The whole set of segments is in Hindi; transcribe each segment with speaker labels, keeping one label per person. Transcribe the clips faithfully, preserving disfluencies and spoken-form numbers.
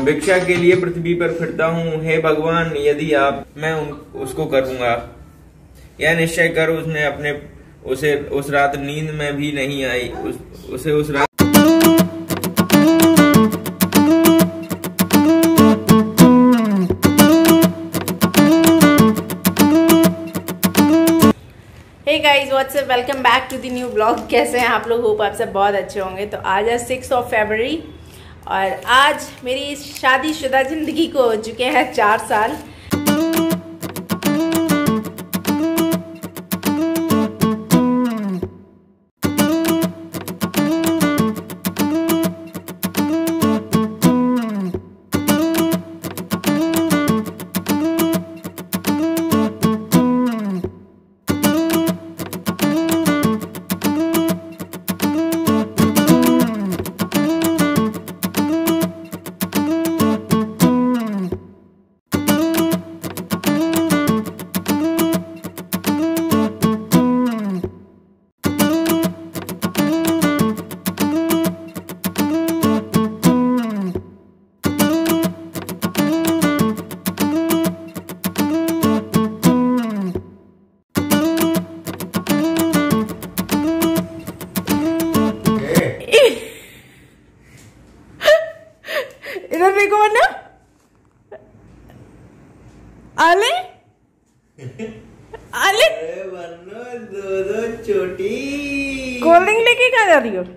Speaker 1: भिक्षा के लिए पृथ्वी पर फिरता हूँ। हे भगवान, यदि आप मैं उन, उसको करूँगा। यह निश्चय कर उसने अपने उसे उस रात नींद में भी नहीं आई। उस, उसे उस रात
Speaker 2: hey guys, what's up, welcome back to the new blog. कैसे हैं आप लोग? होप आप सब बहुत अच्छे होंगे। तो आज है सिक्स ऑफ फरवरी और आज मेरी शादीशुदा ज़िंदगी को हो चुके हैं चार साल। इधर देखो वरना आले आले
Speaker 1: दो दो छोटी
Speaker 2: कोल्ड ड्रिंक लेके कहाँ जा रही हो?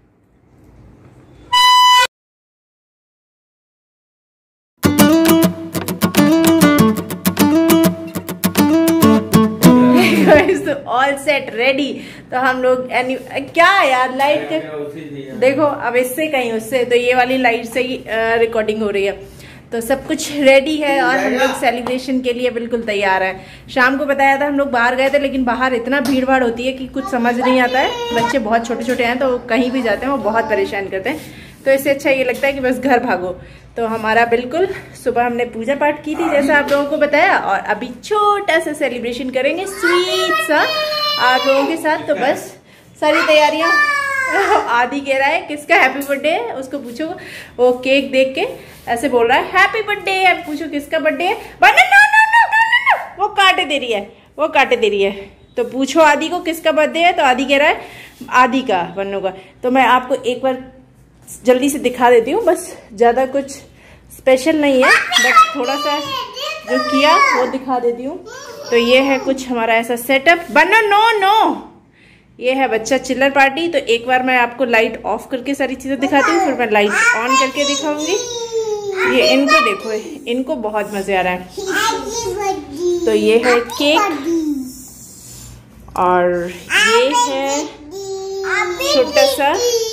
Speaker 2: All set ready. तो हम लोग क्या यार लाइट के देखो, अब इससे कहीं उससे तो ये वाली लाइट से ही रिकॉर्डिंग हो रही है। तो सब कुछ रेडी है और हम लोग सेलिब्रेशन के लिए बिल्कुल तैयार है। शाम को बताया था हम लोग बाहर गए थे, लेकिन बाहर इतना भीड़ भाड़ होती है कि कुछ समझ नहीं आता है। बच्चे बहुत छोटे छोटे हैं तो कहीं भी जाते हैं वो बहुत परेशान करते हैं। तो इससे अच्छा ये लगता है कि बस घर भागो। तो हमारा बिल्कुल सुबह हमने पूजा पाठ की थी जैसा आप लोगों को बताया, और अभी छोटा सा सेलिब्रेशन करेंगे स्वीट सा आप लोगों के साथ। तो बस सारी तैयारियां। आदि कह रहा है किसका हैप्पी बर्थडे है, उसको पूछो। वो केक देख के ऐसे बोल रहा है हैप्पी बर्थडे है। पूछो किसका बर्थडे है। No no no no no, वो काटे दे रही है, वो काटे दे रही है। तो पूछो आदि को किसका बर्थडे है। तो आदि कह रहा है आदि का, वन्नू का। तो मैं आपको एक बार जल्दी से दिखा देती हूँ, बस ज्यादा कुछ स्पेशल नहीं है, बस थोड़ा सा जो किया वो दिखा देती हूँ। तो ये है कुछ हमारा ऐसा सेटअप। बनो नो नो, ये है बच्चा चिल्लर पार्टी। तो एक बार मैं आपको लाइट ऑफ करके सारी चीजें दिखाती हूँ, फिर मैं लाइट ऑन करके दिखाऊंगी। ये इनको देखो, इनको बहुत मजे आ रहा है। तो ये है केक और ये है छोटा सा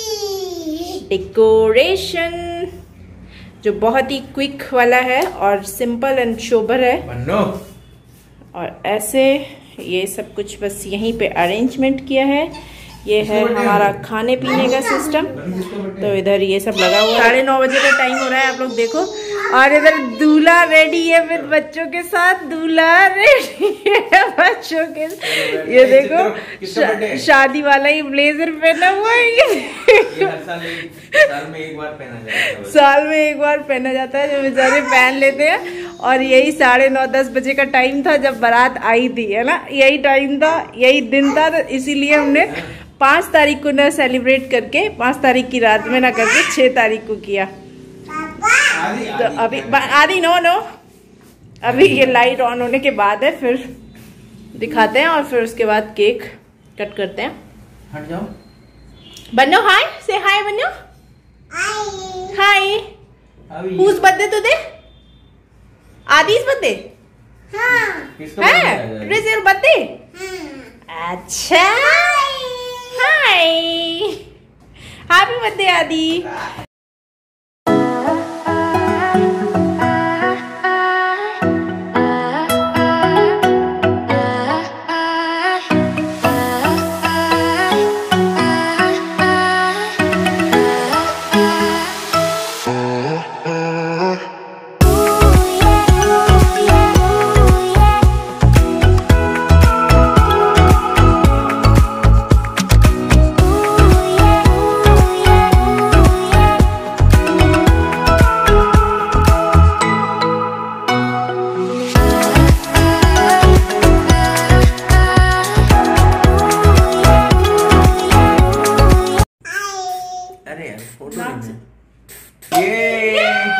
Speaker 2: डेकोरेशन जो बहुत ही क्विक वाला है और सिंपल एंड सोबर है। और ऐसे ये सब कुछ बस यहीं पे अरेंजमेंट किया है। ये है हमारा खाने पीने का सिस्टम। तो इधर ये सब लगा हुआ है। साढ़े नौ बजे का टाइम हो रहा है, आप लोग देखो। और इधर दूल्हा रेडी है विद बच्चों के साथ। दूल्हा रेडी है बच्चों के साथ। ये देखो शा, शादी वाला ही ब्लेजर पहना हुआ है। ये
Speaker 1: साल में एक बार पहना जाता है।
Speaker 2: साल में एक बार पहना जाता है, जो बेचारे पहन लेते हैं। और यही साढ़े नौ दस बजे का टाइम था जब बारात आई थी, है ना। यही टाइम था, यही दिन था। तो इसीलिए हमने पाँच तारीख को न सेलिब्रेट करके, पाँच तारीख की रात में ना करके छह तारीख को किया। तो अभी आदि नो नो अभी ये लाइट ऑन होने के बाद है, फिर दिखाते हैं और फिर उसके बाद केक कट करते हैं।
Speaker 1: हट जाओ।
Speaker 2: बनो हाय, से हाय बनो। हाय। Whose birthday today? Adi's birthday? हाँ। है? It is your birthday? हाँ। अच्छा। हाय। हैप्पी बर्थडे आदि।
Speaker 1: ये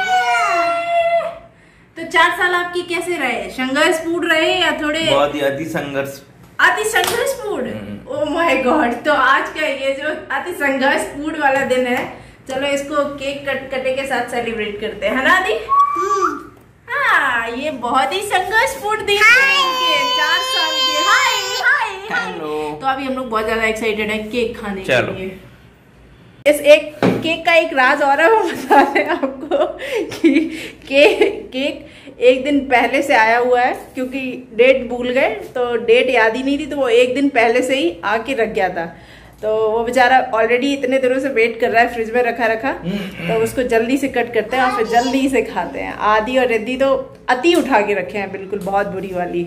Speaker 2: तो चार साल आपकी कैसे रहे? संघर्षपूर्ण रहे या थोड़े?
Speaker 1: बहुत ही अति संघर्ष
Speaker 2: अति संघर्षपूर्ण। Oh my god. तो आज का ये जो अति संघर्षपूर्ण वाला दिन है, चलो इसको केक कट कटे के साथ सेलिब्रेट करते हैं, है ना आदि? हाँ, ये बहुत ही संघर्षपूर्ण दिन है, चार साल के। हाय हाय हाय। तो अभी हम लोग बहुत ज्यादा एक्साइटेड है केक खाने के लिए। इस एक केक का एक राज और है, वो बता रहे हैं आपको कि केक केक एक दिन पहले से आया हुआ है, क्योंकि डेट भूल गए तो डेट याद ही नहीं थी, तो वो एक दिन पहले से ही आके रख गया था। तो वो बेचारा ऑलरेडी इतने दिनों से वेट कर रहा है, फ्रिज में रखा रखा, तो उसको जल्दी से कट करते हैं और फिर जल्दी से खाते हैं। आदि और रिद्धि तो अति उठा के रखे हैं, बिल्कुल बहुत बुरी वाली।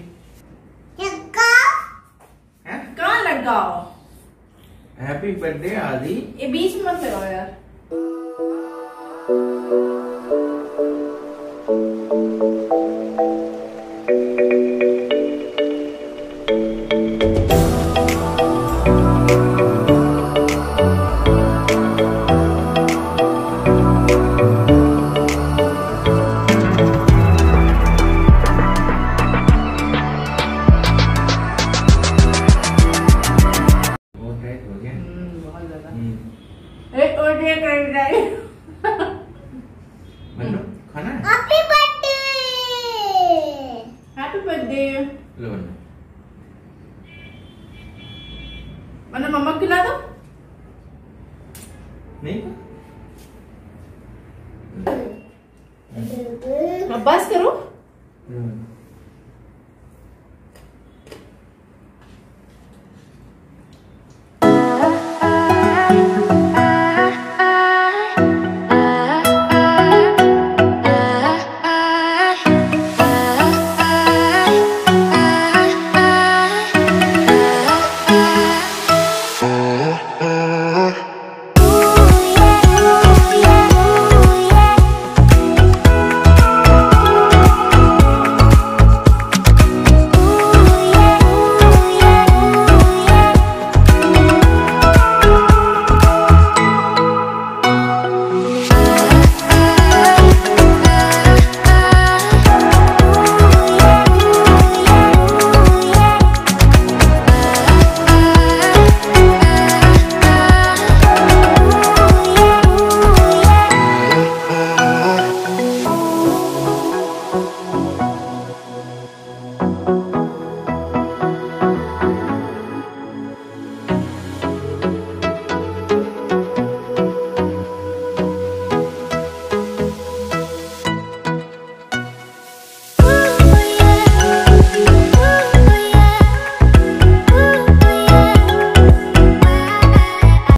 Speaker 2: कहाँ लगाओ?
Speaker 1: हैप्पी बर्थडे आदि।
Speaker 2: ये बीच में मत लगाओ यार।
Speaker 1: खाना है?
Speaker 2: Happy birthday. Happy birthday.
Speaker 1: लो बन्ना।
Speaker 2: बन्ना मम्मा को खिला दो।
Speaker 1: नहीं
Speaker 2: अब बस करो।